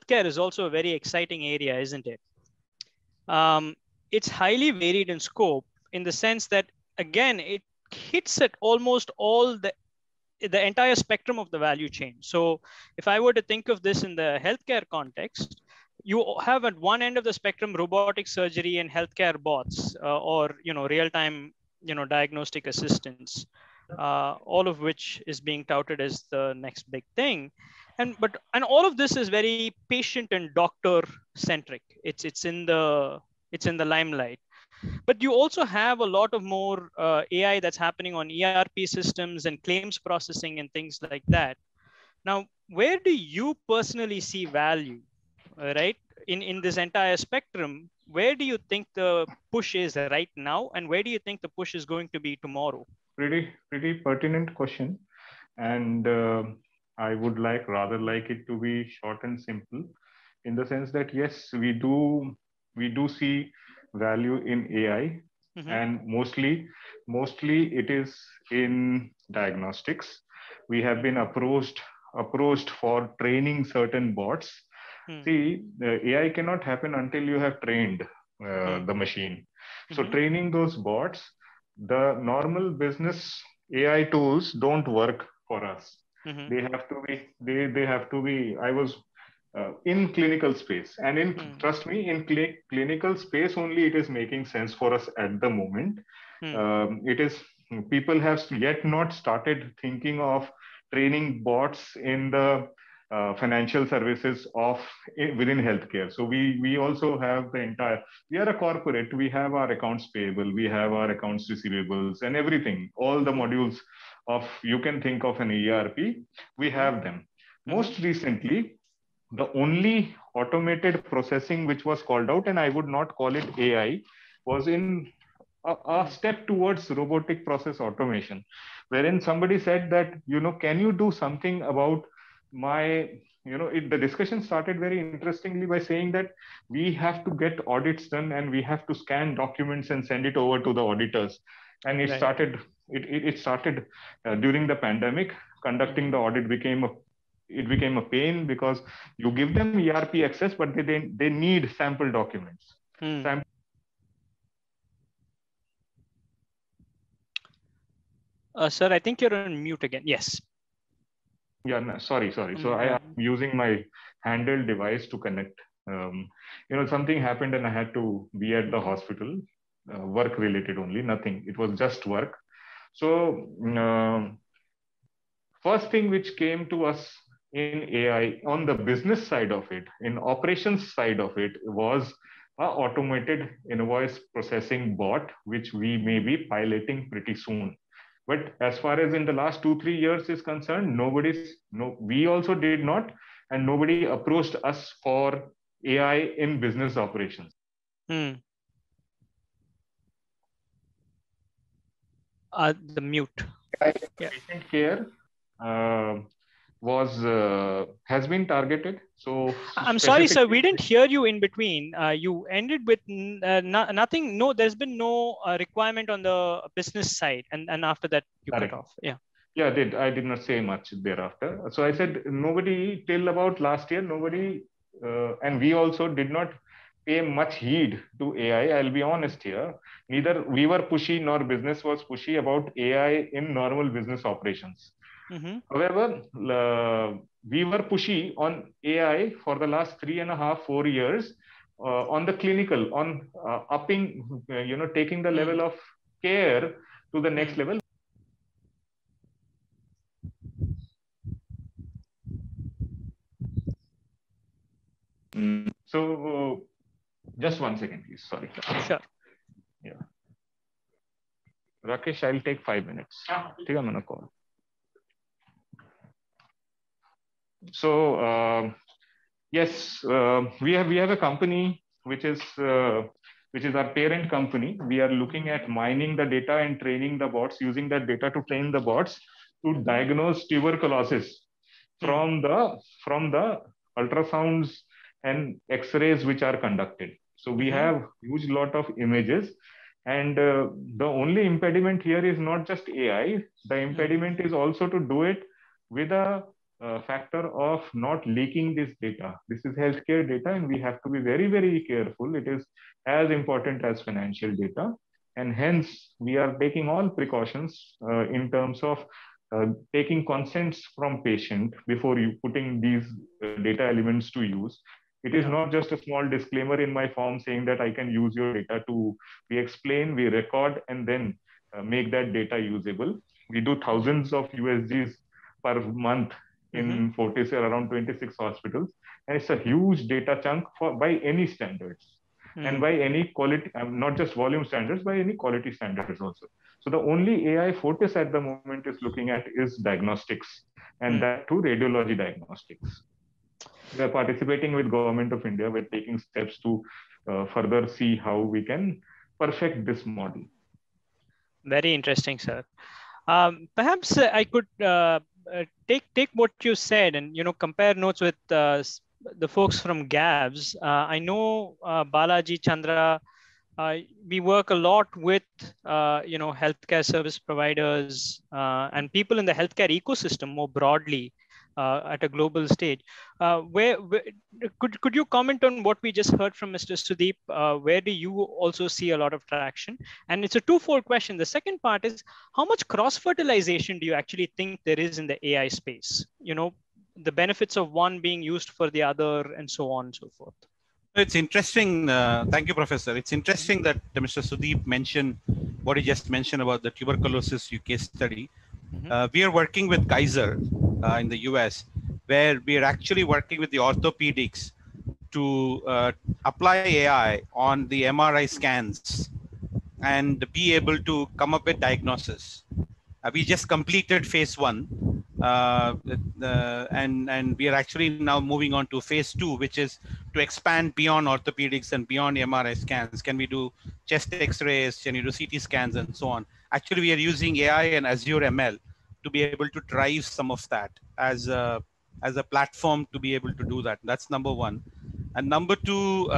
healthcare is also a very exciting area, isn't it? It's highly varied in scope in the sense that, again, it hits at almost all the entire spectrum of the value chain. So if I were to think of this in the healthcare context, you have at one end of the spectrum robotic surgery and healthcare bots, or real-time diagnostic assistance, all of which is being touted as the next big thing. And all of this is very patient and doctor centric. It's in the limelight. But you also have a lot of more AI that's happening on ERP systems and claims processing and things like that. Now, where do you personally see value, right? In this entire spectrum, where do you think the push is right now, and where do you think the push is going to be tomorrow? Pretty pertinent question, and I would rather like it to be short and simple, in the sense that yes, we do see value in AI, and mostly it is in diagnostics. We have been approached for training certain bots. See, AI cannot happen until you have trained the machine. So training those bots, the normal business AI tools don't work for us. They have to be. I was in clinical space, and trust me, in clinical space only it is making sense for us at the moment. It is, people have yet not started thinking of training bots in the financial services within healthcare. So we also have we are a corporate, we have our accounts payable, we have our accounts receivables and everything, all the modules you can think of an ERP, we have them. Most recently, the only automated processing which was called out, and I would not call it AI, was in a step towards robotic process automation, wherein somebody said that, can you do something about the discussion started very interestingly by saying that we have to get audits done and we have to scan documents and send it over to the auditors. And it started during the pandemic. Conducting the audit became a pain, because you give them ERP access, but they need sample documents. Sir, I think you're on mute again. Yes. Yeah, no, sorry. So I am using my handheld device to connect. Something happened and I had to be at the hospital, work related only, nothing. It was just work. So first thing which came to us in AI on the business side of it, in operations side of it, was a automated invoice processing bot, which we may be piloting pretty soon. But as far as in the last 2-3 years is concerned, we also did not, and nobody approached us for AI in business operations. The mute. Patient care has been targeted. So I'm sorry, sir, we didn't hear you in between. You ended with nothing. No, there's been no requirement on the business side, and after that you cut off. Yeah, I did not say much thereafter. So I said nobody till about last year, nobody, and we also did not pay much heed to AI. I'll be honest here. Neither we were pushy nor business was pushy about AI in normal business operations. However, we were pushy on AI for the last 3.5-4 years on the clinical, on upping, taking the level of care to the next level. So just 1 second, please. Sorry. Sure. Yeah. Rakesh, I'll take 5 minutes. Take a minute call. So yes, we have a company which is our parent company. We are looking at mining the data and training the bots, using that data to train the bots to diagnose tuberculosis from the ultrasounds and X-rays which are conducted. So we have huge lot of images, and the only impediment here is not just AI. The impediment is also to do it with a factor of not leaking this data. This is healthcare data, and we have to be very, very careful. It is as important as financial data. And hence, we are taking all precautions in terms of taking consents from patient before you putting these data elements to use. It is not just a small disclaimer in my form saying that I can use your data to, we explain, we record, and then make that data usable. We do thousands of USGs per month in Fortis, around 26 hospitals. And it's a huge data chunk for by any standards and by any quality, not just volume standards, by any quality standards also. So the only AI Fortis at the moment is looking at is diagnostics, and that too radiology diagnostics. We are participating with Government of India. We're taking steps to further see how we can perfect this model. Very interesting, sir. Perhaps I could take what you said and compare notes with the folks from GAVS. I know Balaji, Chandra. We work a lot with healthcare service providers and people in the healthcare ecosystem more broadly at a global stage. Where could you comment on what we just heard from Mr. Sudeep? Where do you also see a lot of traction? And it's a twofold question. The second part is, how much cross-fertilization do you actually think there is in the AI space? The benefits of one being used for the other, and so on and so forth. It's interesting. Thank you, Professor. It's interesting that Mr. Sudeep mentioned what he just mentioned about the tuberculosis case study. We are working with Kaiser in the US, where we are actually working with the orthopedics to apply AI on the MRI scans and be able to come up with diagnosis. We just completed phase 1, and we are actually now moving on to phase 2, which is to expand beyond orthopedics and beyond MRI scans. Can we do chest X-rays? Can you do CT scans and so on? Actually, we are using AI and Azure ML to be able to drive some of that as a platform to be able to do that. That's number one. And number two,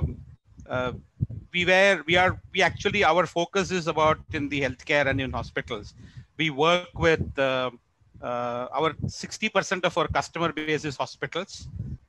our focus is about in the healthcare and in hospitals. We work with our 60% of our customer base is hospitals.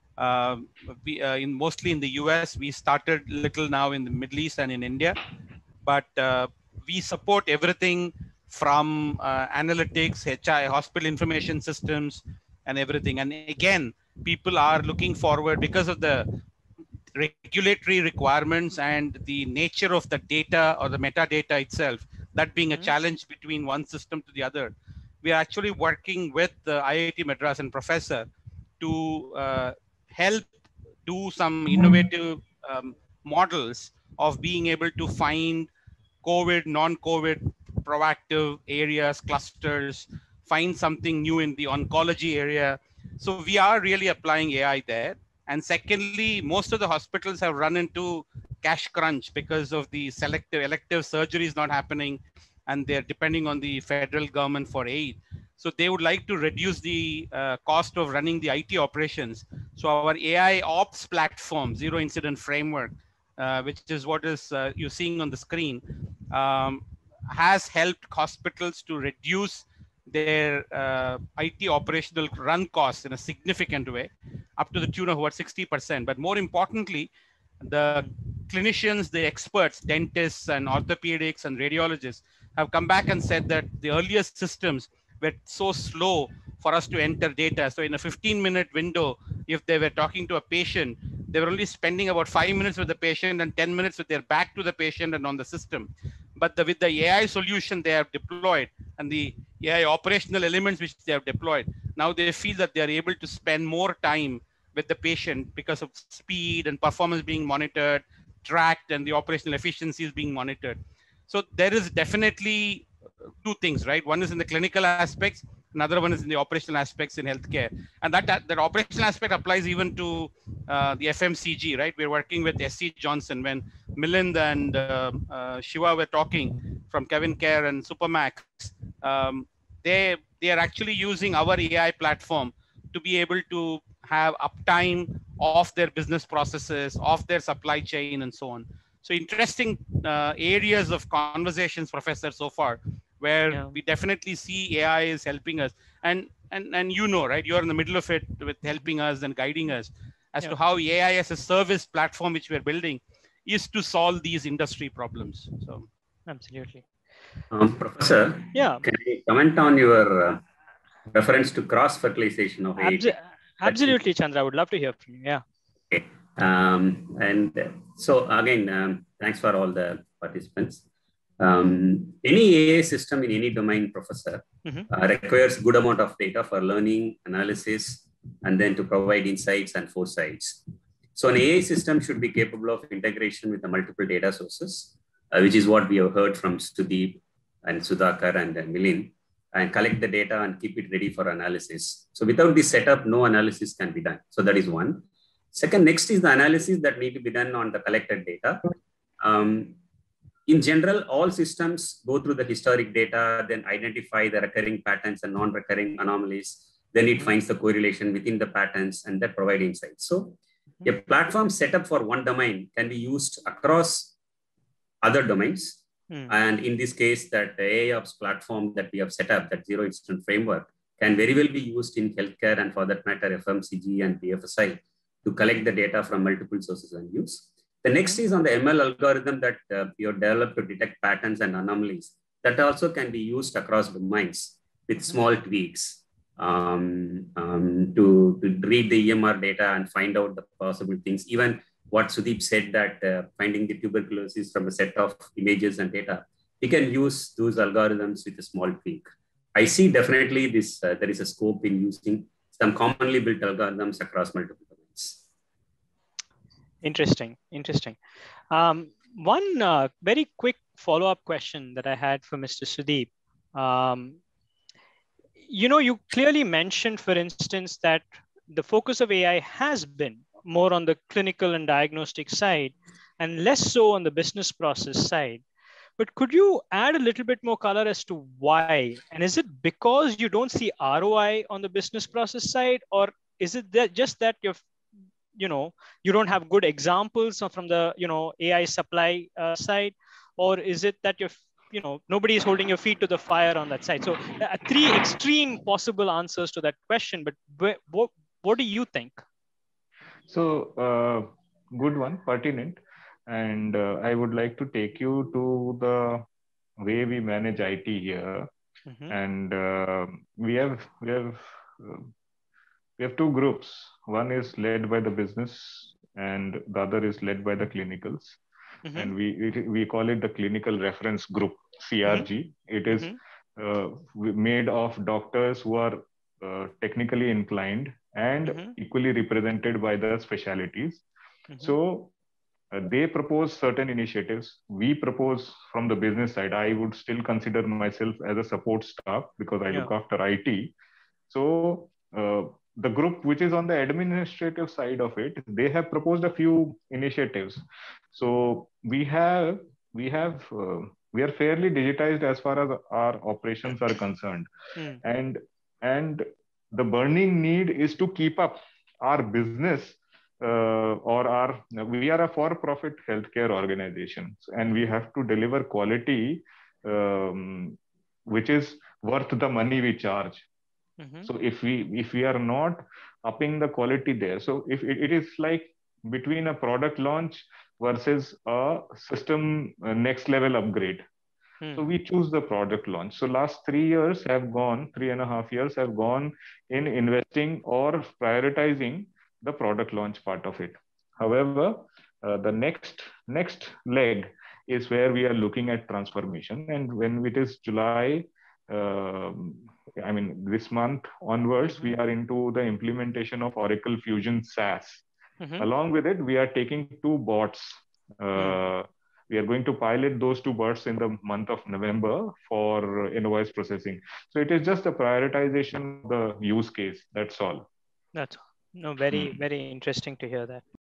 Mostly in the US, we started little now in the Middle East and in India, but we support everything from analytics, HI, hospital information systems, and everything. And again, people are looking forward because of the regulatory requirements and the nature of the data or the metadata itself, that being a challenge between one system to the other. We are actually working with the IIT Madras and professor to help do some innovative models of being able to find COVID, non-COVID, proactive areas, clusters, find something new in the oncology area. So we are really applying AI there. And secondly, most of the hospitals have run into cash crunch because of the elective surgeries not happening, and they're depending on the federal government for aid. So they would like to reduce the cost of running the IT operations. So our AI ops platform, Zero Incident Framework, which is what is you're seeing on the screen, has helped hospitals to reduce their IT operational run costs in a significant way, up to the tune of about 60%. But more importantly, the clinicians, the experts, dentists and orthopedics and radiologists have come back and said that the earliest systems were so slow for us to enter data. So in a 15-minute window, if they were talking to a patient, they were only spending about 5 minutes with the patient and 10 minutes with their back to the patient and on the system. But with the AI solution they have deployed and the AI operational elements which they have deployed, now they feel that they are able to spend more time with the patient because of speed and performance being monitored, tracked, and the operational efficiencies being monitored. So there is definitely two things, right? One is in the clinical aspects, another one is in the operational aspects in healthcare. And that operational aspect applies even to the FMCG, right? We're working with SC Johnson. When Milind and Shiva were talking from Kevin Care and Supermax, they are actually using our AI platform to be able to have uptime of their business processes, of their supply chain, and so on. So interesting areas of conversations, Professor, so far, where we definitely see AI is helping us. And you know, right? You're in the middle of it with helping us and guiding us as to how AI as a service platform, which we're building, is to solve these industry problems. So, absolutely. Professor, Yeah. can I comment on your reference to cross-fertilization of AI? Absolutely, Chandra. I would love to hear from you. Yeah. Okay. And so again, thanks for all the participants. Any AI system in any domain, Professor, requires good amount of data for learning, analysis, and then to provide insights and foresights. So an AI system should be capable of integration with the multiple data sources, which is what we have heard from Sudeep and Sudhakar and Milind, and collect the data and keep it ready for analysis. So without this setup, no analysis can be done. So that is one. Second, next is the analysis that need to be done on the collected data. In general, all systems go through the historic data, then identify the recurring patterns and non-recurring anomalies. Then it finds the correlation within the patterns and that provide insights. So a platform set up for one domain can be used across other domains. And in this case, that AIOps platform that we have set up, that zero incident framework, can very well be used in healthcare and for that matter, FMCG and BFSI to collect the data from multiple sources and use. The next is on the ML algorithm that you have developed to detect patterns and anomalies that also can be used across domains with small tweaks to read the EMR data and find out the possible things. Even what Sudeep said that finding the tuberculosis from a set of images and data, we can use those algorithms with a small tweak. I see definitely this, there is a scope in using some commonly built algorithms across multiple domains. Interesting. One very quick follow-up question that I had for Mr. Sudeep. You clearly mentioned, for instance, that the focus of AI has been more on the clinical and diagnostic side and less so on the business process side. But could you add a little bit more color as to why? And is it because you don't see ROI on the business process side, or is it that just that you don't have good examples from the AI supply side, or is it that nobody is holding your feet to the fire on that side? So three extreme possible answers to that question, but what do you think? So good one, pertinent. And I would like to take you to the way we manage IT here. And we have two groups. One is led by the business and the other is led by the clinicals. And we call it the clinical reference group, CRG. It is made of doctors who are technically inclined and equally represented by the specialties. So they propose certain initiatives. We propose from the business side. I would still consider myself as a support staff because I look after IT. So the group which is on the administrative side of it, they have proposed a few initiatives. So we are fairly digitized as far as our operations are concerned. And the burning need is to keep up our business we are a for-profit healthcare organization, and we have to deliver quality which is worth the money we charge. So if we are not upping the quality there, so if it is like between a product launch versus a system next level upgrade. So we choose the product launch. So last 3.5 years have gone in investing or prioritizing the product launch part of it. However, the next leg is where we are looking at transformation. And when it is July, this month onwards, we are into the implementation of Oracle Fusion SaaS. Along with it, we are taking 2 bots. We are going to pilot those 2 bots in the month of November for invoice processing. So it is just a prioritization of the use case. That's all. That's all. No, very, very interesting to hear that.